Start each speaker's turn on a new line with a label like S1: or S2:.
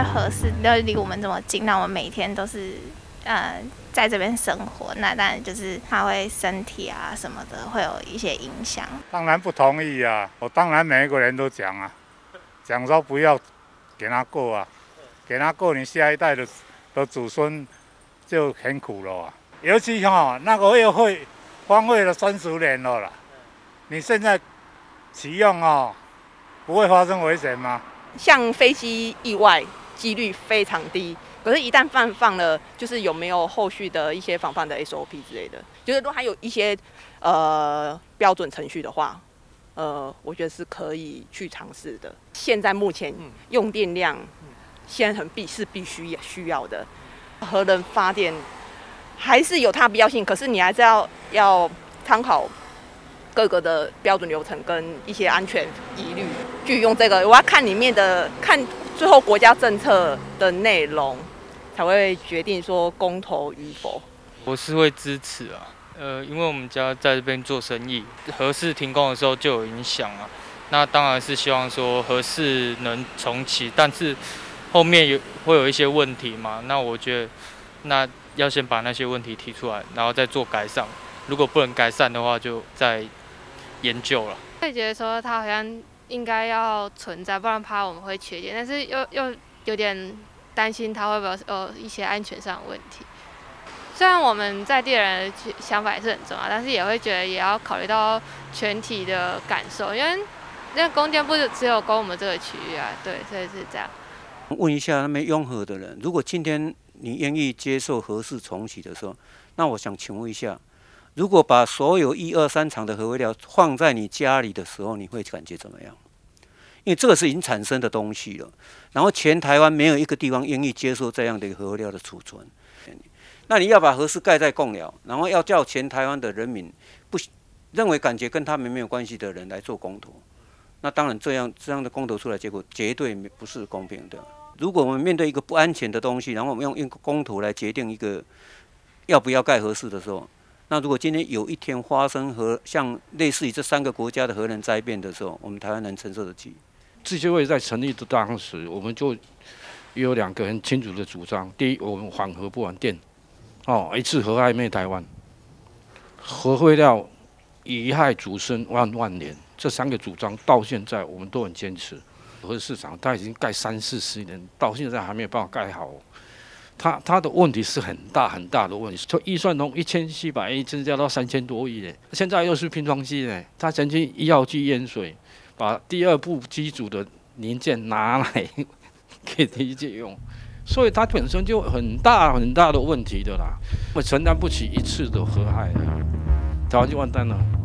S1: 核四离我们这么近，那我们每天都是在这边生活，那当然就是它会身体啊什么的会有一些影响。
S2: 当然不同意啊，我当然每一个人都讲啊，讲说不要给他过啊，给他过，你下一代的祖孙就很苦了啊。尤其那个又荒废了30年了啦，你现在启用不会发生危险吗？
S3: 像飞机意外几率非常低，可是，一旦放了，就是有没有后续的一些防范的 SOP 之类的，就是如果还有一些标准程序的话，我觉得是可以去尝试的。现在目前用电量，现在是必须需要的，核能发电还是有它必要性，可是你还是要参考各个的标准流程跟一些安全疑虑去用这个。我要看里面的最后国家政策的内容，才会决定说公投与否。
S4: 我是会支持啊，因为我们家在这边做生意，核四停工的时候就有影响啊。那当然是希望说核四能重启，但是后面会有一些问题嘛。那我觉得，那要先把那些问题提出来，然后再做改善。如果不能改善的话，就再研究了。
S5: 会觉得说它好像应该要存在，不然怕我们会缺电，但是又有点担心它会不会有一些安全上的问题。虽然我们在地人的想法也是很重要，但是也会觉得也要考虑到全体的感受，因为那供电不只有供我们这个区域啊，对，所以是这样。
S6: 问一下那边拥核的人，如果今天你愿意接受核四重启的时候，那我想请问一下，如果把所有1、2、3厂的核废料放在你家里的时候，你会感觉怎么样？因为这个是已经产生的东西了，然后全台湾没有一个地方愿意接受这样的核废料的储存。那你要把核四盖在贡寮，然后要叫全台湾的人民不认为感觉跟他们没有关系的人来做公投，那当然这样的公投出来结果绝对不是公平的。如果我们面对一个不安全的东西，然后我们用公投来决定一个要不要盖核四的时候，那如果今天有一天发生像类似于这3个国家的核能灾变的时候，我们台湾能承受得起？
S7: 自救会在成立的当时，我们就有2个很清楚的主张：第一，我们反核不反电，一次核害灭台湾，核废料贻害祖孙万年。这3个主张到现在我们都很坚持。核市场它已经盖30、40年，到现在还没有办法盖好。它的问题是很大很大的问题，就预算从1700亿增加到3000多亿呢，现在又是拼装机呢，它曾经1号机淹水，把第2部机组的零件拿来给第1届用，所以它本身就很大很大的问题的啦，我们承担不起一次的核害，台湾就完蛋了。